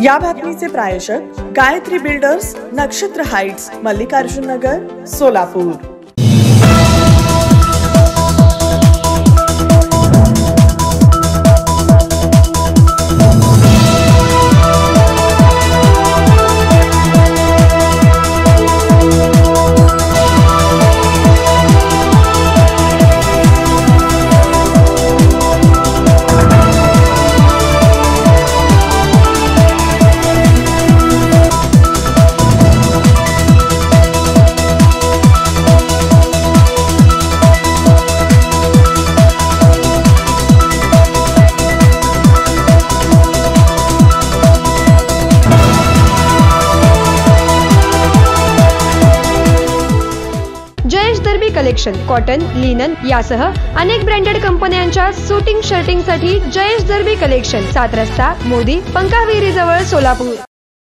या बातमीचे प्रायोजक Gayatri builders, Nakshatra heights, Mallikarjun Nagar, Solapur. Jayesh Derby collection cotton, linen यासह अनेक ब्रँडेड कंपन्यांच्या सूटिंग शर्टिंग साठी जयेश दर्बी कलेक्शन, 7 रस्ता मोदी, पंकाविहिरी जवळ, Solapur.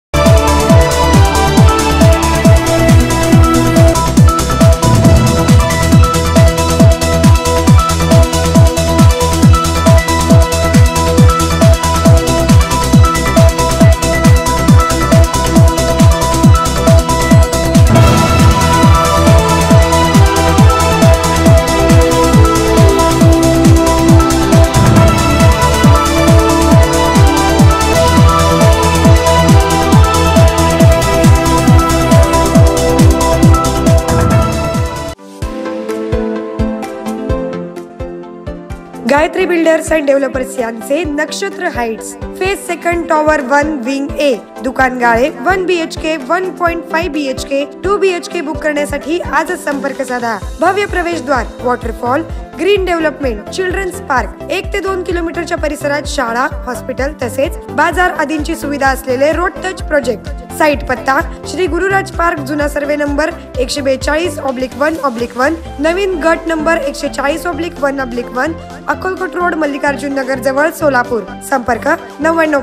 Gayatri builders and developers यांचे Nakshatra heights phase 2 tower 1 wing A, दुकान गाळे, 1 BHK, 1.5 BHK, 2 BHK बुक करण्यासाठी आजच संपर्क साधा। भव्य प्रवेशद्वार, waterfall, green development, children's park, 1 ते 2 किलोमीटरच्या परिसरात शाळा, हॉस्पिटल तसेच बाजार आदींची सुविधा असलेले रोड टच प्रोजेक्ट। साइट पत्ता श्री गुरुराज पार्क, जुना सर्वे नंबर 142/1/1, नवीन गट नंबर 140/1/1, अक्कलकोट रोड, मल्लिकार्जुन नगर जवळ, सोलापूर। संपर्क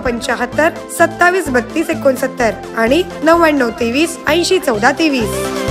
9975 27 32 69 आणि 99 23 80 14 23।